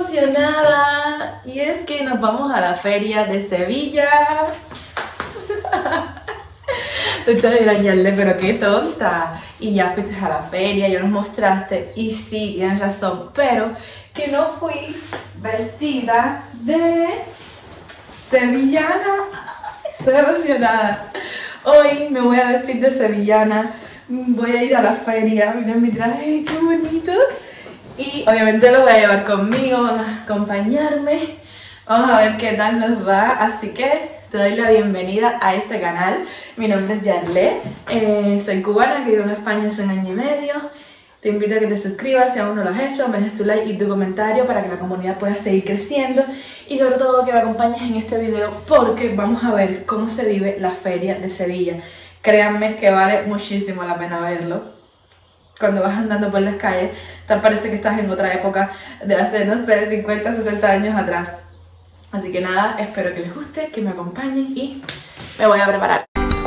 emocionada y es que nos vamos a la feria de Sevilla. Ustedes dirán, Yarle, pero qué tonta. Y ya fuiste a la feria, ya nos mostraste. Y sí, tienes razón, pero que no fui vestida de sevillana. Estoy emocionada. Hoy me voy a vestir de sevillana. Voy a ir a la feria. Miren mi traje, qué bonito. Y obviamente lo voy a llevar conmigo, van a acompañarme. Vamos a ver qué tal nos va. Así que te doy la bienvenida a este canal. Mi nombre es Yarle, soy cubana que vivo en España hace 1 año y medio. Te invito a que te suscribas si aún no lo has hecho, me dejes tu like y tu comentario para que la comunidad pueda seguir creciendo. Y sobre todo que me acompañes en este video porque vamos a ver cómo se vive la feria de Sevilla. Créanme que vale muchísimo la pena verlo. Cuando vas andando por las calles, tal parece que estás en otra época de hace, no sé, 50, 60 años atrás. Así que nada, espero que les guste, que me acompañen y me voy a preparar.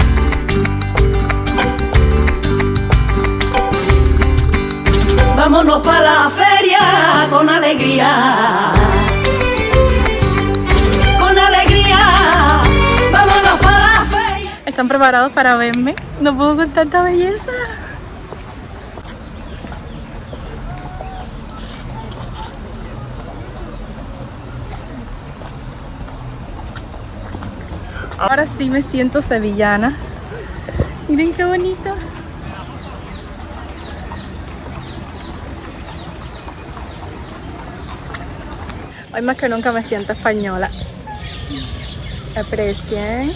Vámonos para la feria con alegría. Con alegría, vámonos para la feria. ¿Están preparados para verme? No puedo con tanta belleza. Ahora sí me siento sevillana. Miren qué bonito. Hoy más que nunca me siento española. Aprecien.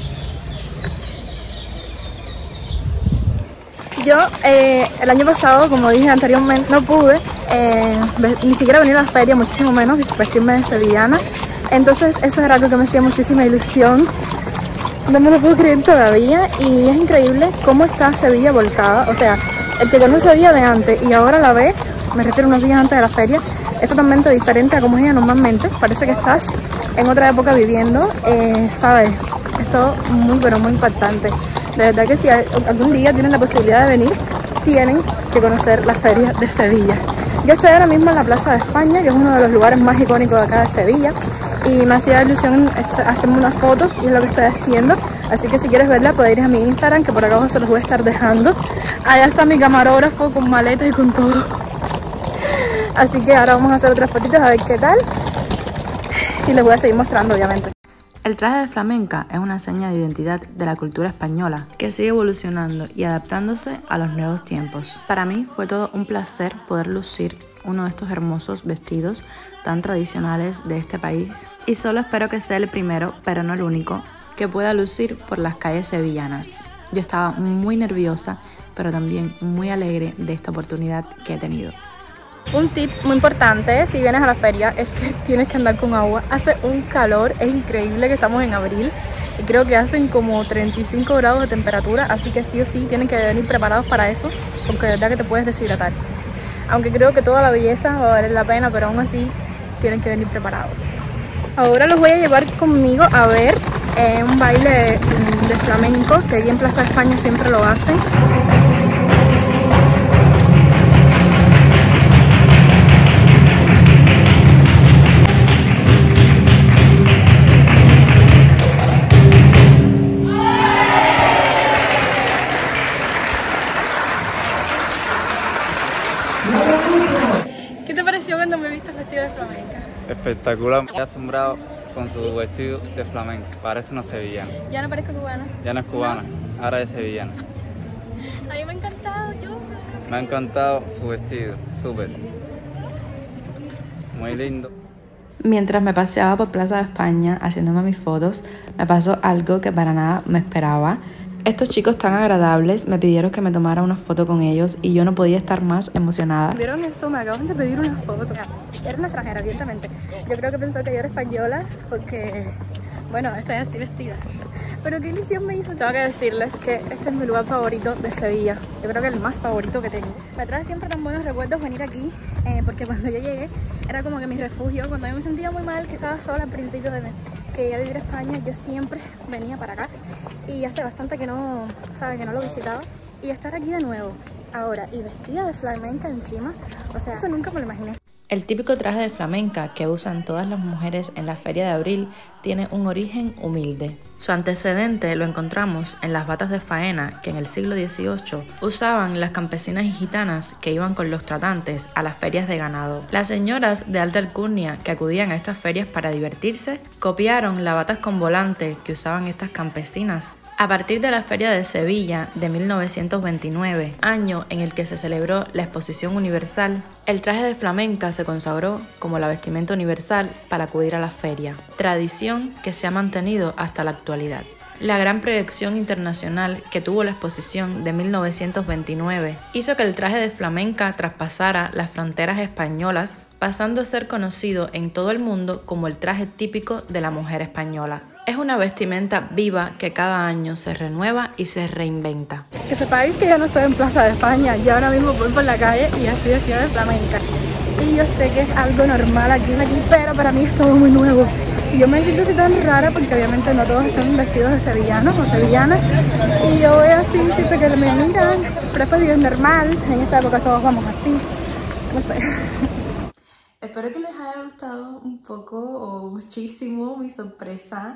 Yo el año pasado, como dije anteriormente, no pude ni siquiera venir a la feria, muchísimo menos vestirme de sevillana. Entonces eso era algo que me hacía muchísima ilusión. No me lo puedo creer todavía y es increíble cómo está Sevilla volcada. O sea, el que conoce Sevilla de antes y ahora la ve, me refiero unos días antes de la feria, es totalmente diferente a como es ella normalmente. Parece que estás en otra época viviendo, ¿sabes? Esto es muy, pero muy impactante. De verdad que si algún día tienen la posibilidad de venir, tienen que conocer la feria de Sevilla. Yo estoy ahora mismo en la Plaza de España, que es uno de los lugares más icónicos de acá de Sevilla. Y me hacía ilusión hacerme unas fotos y es lo que estoy haciendo. Así que si quieres verla puedes ir a mi Instagram, que por acá abajo se los voy a estar dejando. Allá está mi camarógrafo con maletas y con todo. Así que ahora vamos a hacer otras fotitos a ver qué tal. Y les voy a seguir mostrando, obviamente. El traje de flamenca es una seña de identidad de la cultura española que sigue evolucionando y adaptándose a los nuevos tiempos. Para mí fue todo un placer poder lucir uno de estos hermosos vestidos tan tradicionales de este país y solo espero que sea el primero, pero no el único, que pueda lucir por las calles sevillanas. Yo estaba muy nerviosa, pero también muy alegre de esta oportunidad que he tenido. Un tips muy importante si vienes a la feria es que tienes que andar con agua. Hace un calor, es increíble que estamos en abril y creo que hacen como 35 grados de temperatura, así que sí o sí tienen que venir preparados para eso, porque de verdad que te puedes deshidratar. Aunque creo que toda la belleza va a valer la pena, pero aún así tienen que venir preparados. Ahora los voy a llevar conmigo a ver un baile de flamenco, que aquí en Plaza España siempre lo hacen. ¿Qué te pareció cuando me viste vestida de flamenca? Espectacular, me he asombrado con su vestido de flamenca, parece una sevillana. ¿Ya no parezco cubana? Ya no es cubana, ¿no? Ahora es sevillana. A mí me ha encantado, Me ha encantado su vestido, súper. Muy lindo. Mientras me paseaba por Plaza de España haciéndome mis fotos, me pasó algo que para nada me esperaba. Estos chicos tan agradables me pidieron que me tomara una foto con ellos y yo no podía estar más emocionada. ¿Vieron eso? Me acaban de pedir una foto. Era una extranjera, evidentemente. Yo creo que pensó que yo era española porque, bueno, estoy así vestida. Pero qué ilusión me hizo. Tengo que decirles que este es mi lugar favorito de Sevilla. Yo creo que el más favorito que tengo. Me trae siempre tan buenos recuerdos venir aquí, porque cuando yo llegué era como que mi refugio. Cuando yo me sentía muy mal, que estaba sola al principio de que iba a vivir a España, yo siempre venía para acá. Y hace bastante que no, ¿sabes? Que no lo visitaba. Y estar aquí de nuevo, ahora, y vestida de flamenca encima, o sea, eso nunca me lo imaginé. El típico traje de flamenca que usan todas las mujeres en la Feria de Abril tiene un origen humilde. Su antecedente lo encontramos en las batas de faena que en el siglo XVIII usaban las campesinas y gitanas que iban con los tratantes a las ferias de ganado. Las señoras de alta alcurnia que acudían a estas ferias para divertirse copiaron las batas con volante que usaban estas campesinas. A partir de la Feria de Sevilla de 1929, año en el que se celebró la Exposición Universal, el traje de flamenca se consagró como la vestimenta universal para acudir a la feria, tradición que se ha mantenido hasta la actualidad. La gran proyección internacional que tuvo la exposición de 1929 hizo que el traje de flamenca traspasara las fronteras españolas, pasando a ser conocido en todo el mundo como el traje típico de la mujer española. Es una vestimenta viva que cada año se renueva y se reinventa. Que sepáis que yo no estoy en Plaza de España, yo ahora mismo voy por la calle y ya estoy vestida de flamenca. Y yo sé que es algo normal aquí, pero para mí es todo muy nuevo. Y yo me siento así tan rara porque obviamente no todos están vestidos de sevillanos o sevillanas. Y yo voy así, siento que me miran, pero es normal, en esta época todos vamos así. No sé. Espero que les haya gustado un poco o muchísimo mi sorpresa.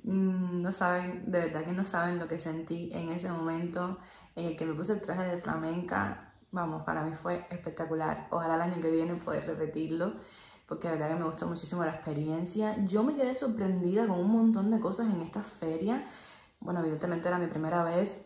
No saben, de verdad que no saben lo que sentí en ese momento en el que me puse el traje de flamenca. Vamos, para mí fue espectacular. Ojalá el año que viene poder repetirlo, porque de verdad que me gustó muchísimo la experiencia. Yo me quedé sorprendida con un montón de cosas en esta feria. Bueno, evidentemente era mi primera vez,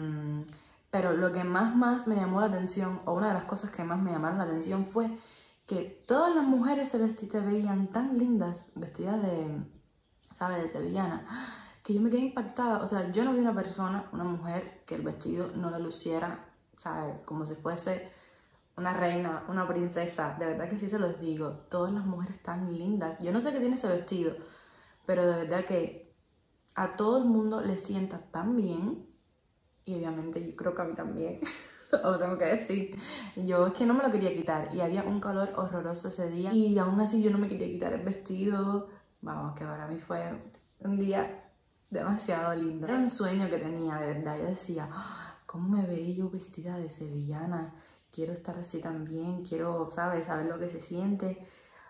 pero lo que más me llamó la atención, o una de las cosas que más me llamaron la atención fue que todas las mujeres se veían tan lindas, vestidas de, ¿sabes?, de sevillana, que yo me quedé impactada. O sea, yo no vi una persona, una mujer, que el vestido no le luciera, ¿sabes?, como si fuese una reina, una princesa. De verdad que sí se los digo, todas las mujeres tan lindas. Yo no sé qué tiene ese vestido, pero de verdad que a todo el mundo le sienta tan bien, y obviamente yo creo que a mí también. Os lo tengo que decir. Yo es que no me lo quería quitar y había un calor horroroso ese día y aún así yo no me quería quitar el vestido. Vamos, que para mí fue un día demasiado lindo. Era un sueño que tenía, de verdad. Yo decía, ¿cómo me veré yo vestida de sevillana? Quiero estar así también, quiero, ¿sabes?, saber lo que se siente.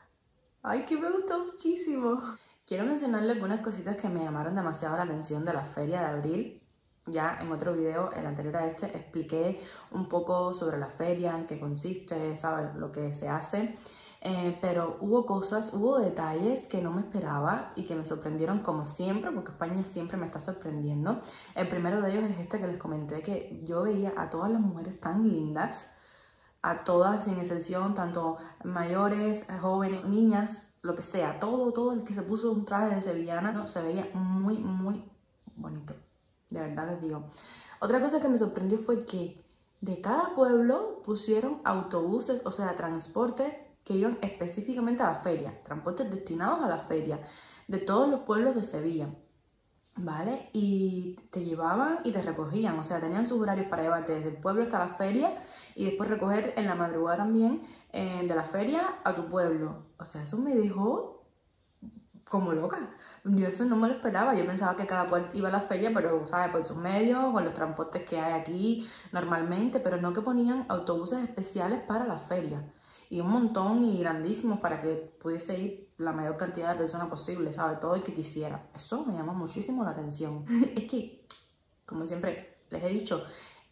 Ay, que me gustó muchísimo. Quiero mencionarle algunas cositas que me llamaron demasiado la atención de la Feria de Abril. Ya en otro video, el anterior a este, expliqué un poco sobre la feria, en qué consiste, ¿sabes?, lo que se hace. Pero hubo detalles que no me esperaba y que me sorprendieron como siempre, porque España siempre me está sorprendiendo. El primero de ellos es este que les comenté, que yo veía a todas las mujeres tan lindas, a todas sin excepción, tanto mayores, jóvenes, niñas, lo que sea, todo el que se puso un traje de sevillana, ¿no?, se veía muy bonito. De verdad les digo. Otra cosa que me sorprendió fue que de cada pueblo pusieron autobuses, o sea, transportes que iban específicamente a la feria, transportes destinados a la feria, de todos los pueblos de Sevilla, ¿vale? Y te llevaban y te recogían, o sea, tenían sus horarios para llevarte desde el pueblo hasta la feria y después recoger en la madrugada también de la feria a tu pueblo. O sea, eso me dejó como loca. Yo eso no me lo esperaba. Yo pensaba que cada cual iba a la feria, pero, ¿sabes?, por sus medios, con los transportes que hay aquí normalmente, pero no que ponían autobuses especiales para la feria. Y un montón y grandísimos para que pudiese ir la mayor cantidad de personas posible, ¿sabes?, todo el que quisiera. Eso me llama muchísimo la atención. Es que, como siempre les he dicho,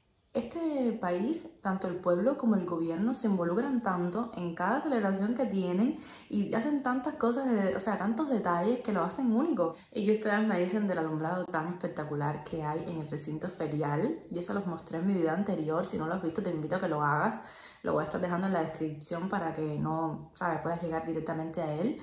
este país, tanto el pueblo como el gobierno, se involucran tanto en cada celebración que tienen y hacen tantas cosas, o sea, tantos detalles que lo hacen único. Y que ustedes me dicen del alumbrado tan espectacular que hay en el recinto ferial. Yo se los mostré en mi video anterior. Si no lo has visto, te invito a que lo hagas. Lo voy a estar dejando en la descripción para que no, ¿sabes?, puedas llegar directamente a él.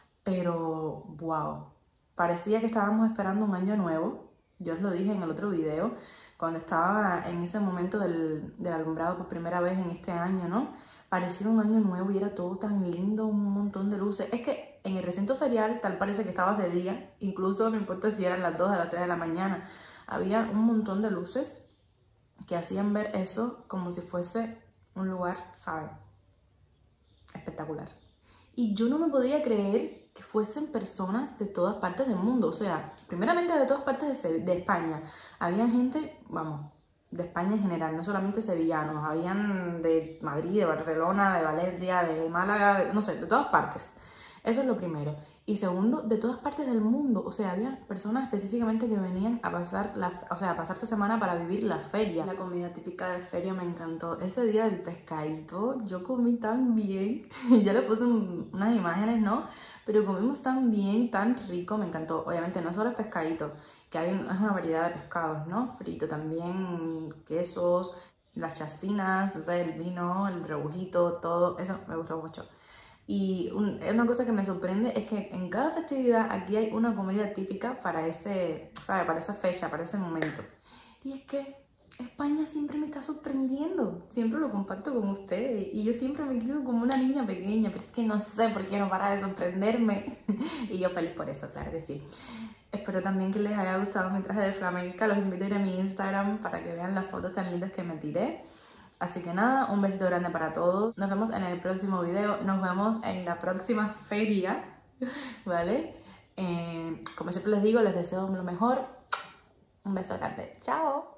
Pero, wow, parecía que estábamos esperando un año nuevo. Yo os lo dije en el otro video, cuando estaba en ese momento del alumbrado por primera vez en este año, ¿no? Parecía un año nuevo y era todo tan lindo, un montón de luces. Es que en el recinto ferial tal parece que estabas de día, incluso no importa si eran las 2 de las 3 de la mañana. Había un montón de luces que hacían ver eso como si fuese un lugar, ¿sabes?, espectacular. Y yo no me podía creer que fuesen personas de todas partes del mundo. O sea, primeramente de todas partes de España. Había gente, vamos, España en general, no solamente sevillanos, habían de Madrid, de Barcelona, de Valencia, de Málaga, no sé, de todas partes. Eso es lo primero. Y segundo, de todas partes del mundo. O sea, había personas específicamente que venían a pasar a pasar esta semana para vivir la feria. La comida típica de feria me encantó. Ese día del pescadito, yo comí tan bien. Ya le puse unas imágenes, ¿no? Pero comimos tan bien, tan rico, me encantó. Obviamente no solo el pescadito, que es una variedad de pescados, ¿no? Frito también, quesos, las chacinas, no sé, el vino, el rebujito, todo. Eso me gustó mucho. Y una cosa que me sorprende es que en cada festividad aquí hay una comida típica para para esa fecha, para ese momento. Y es que España siempre me está sorprendiendo. Siempre lo comparto con ustedes. Y yo siempre me quedo como una niña pequeña, pero es que no sé por qué no para de sorprenderme. Y yo feliz por eso, claro que sí. Espero también que les haya gustado mi traje de flamenca. Los invito a ir a mi Instagram para que vean las fotos tan lindas que me tiré. Así que nada, un besito grande para todos. Nos vemos en el próximo video. Nos vemos en la próxima feria, ¿vale? Como siempre les digo, les deseo lo mejor. Un beso grande. ¡Chao!